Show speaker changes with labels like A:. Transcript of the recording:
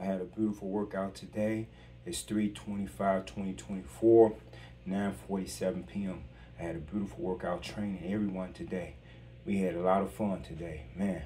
A: I had a beautiful workout today. It's 3/25/2024, 9:47 p.m. I had a beautiful workout training everyone today. We had a lot of fun today, man.